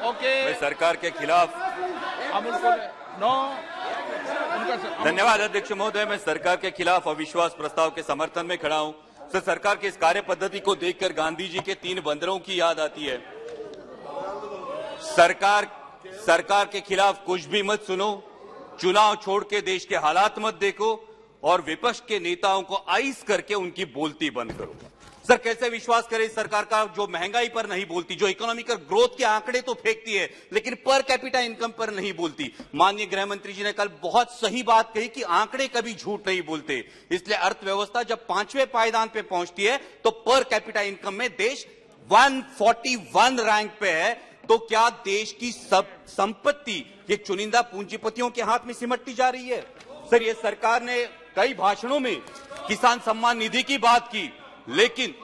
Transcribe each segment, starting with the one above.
मैं सरकार के खिलाफ धन्यवाद अध्यक्ष महोदय। मैं सरकार के खिलाफ अविश्वास प्रस्ताव के समर्थन में खड़ा हूं। सर, सरकार की इस कार्य पद्धति को देखकर गांधी जी के 3 बंदरों की याद आती है। सरकार के खिलाफ कुछ भी मत सुनो, चुनाव छोड़ के देश के हालात मत देखो और विपक्ष के नेताओं को आइस करके उनकी बोलती बंद करो। सर, कैसे विश्वास करें सरकार का जो महंगाई पर नहीं बोलती, जो इकोनॉमिकल ग्रोथ के आंकड़े तो फेंकती है लेकिन पर कैपिटा इनकम पर नहीं बोलती। माननीय गृह मंत्री जी ने कल बहुत सही बात कही कि आंकड़े कभी झूठ नहीं बोलते। इसलिए अर्थव्यवस्था जब 5वें पायदान पे पहुंचती है तो पर कैपिटा इनकम में देश 141 रैंक पे है। तो क्या देश की सब संपत्ति ये चुनिंदा पूंजीपतियों के हाथ में सिमटती जा रही है? सर, ये सरकार ने कई भाषणों में किसान सम्मान निधि की बात की, लेकिन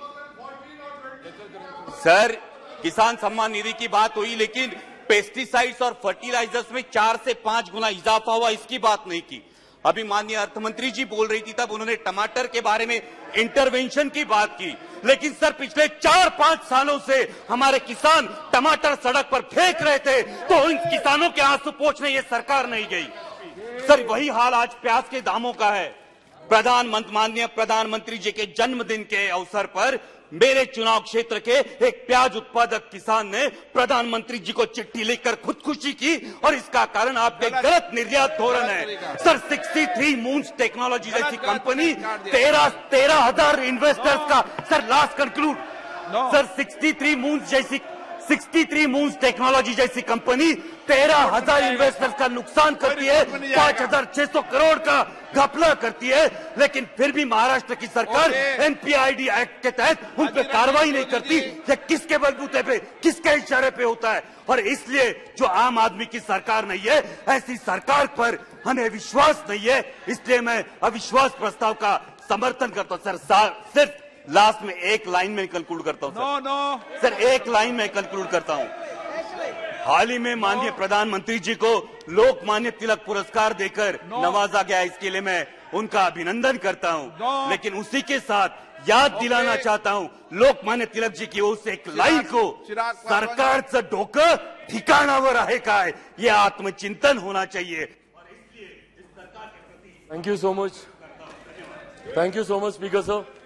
सर किसान सम्मान निधि की बात हुई लेकिन पेस्टिसाइड्स और फर्टिलाइजर्स में 4 से 5 गुना इजाफा हुआ, इसकी बात नहीं की। अभी माननीय अर्थमंत्री जी बोल रही थी तब उन्होंने टमाटर के बारे में इंटरवेंशन की बात की, लेकिन सर पिछले 4-5 सालों से हमारे किसान टमाटर सड़क पर फेंक रहे थे तो इन किसानों के आंसू पोंछने ये सरकार नहीं गई। सर, वही हाल आज प्याज के दामों का है। माननीय प्रधानमंत्री जी के जन्मदिन के अवसर पर मेरे चुनाव क्षेत्र के एक प्याज उत्पादक किसान ने प्रधानमंत्री जी को चिट्ठी लिखकर खुदकुशी की और इसका कारण आपके गलत निर्यात धोरण है। सर, 63 मून्स टेक्नोलॉजी जैसी कंपनी 13,000 इन्वेस्टर्स का, sir last conclude, sir 63 moons technology जैसी कंपनी 13,000 इन्वेस्टर्स का नुकसान करती है, 5,600 करोड़ का घपला करती है, लेकिन फिर भी महाराष्ट्र की सरकार एनपीआईडी एक्ट के तहत उन पर कार्रवाई नहीं करती। ये किसके बलबूते पे, किसके इशारे पे होता है? और इसलिए जो आम आदमी की सरकार नहीं है, ऐसी सरकार पर हमें विश्वास नहीं है। इसलिए मैं अविश्वास प्रस्ताव का समर्थन करता हूं। सर, सिर्फ लास्ट में एक लाइन में कंक्लूड करता हूं। सर, एक लाइन में कंक्लूड करता हूं। हाल ही में माननीय प्रधानमंत्री जी को लोकमान्य तिलक पुरस्कार देकर नवाजा गया, इसके लिए मैं उनका अभिनंदन करता हूं। लेकिन उसी के साथ याद दिलाना चाहता हूं लोकमान्य तिलक जी की ओर से एक लाइन को, सरकारचं डोकं ठिकाणावर आहे काय, ये आत्मचिंतन होना चाहिए। और इसलिए इस सरकार के प्रति thank you so much speaker साहब।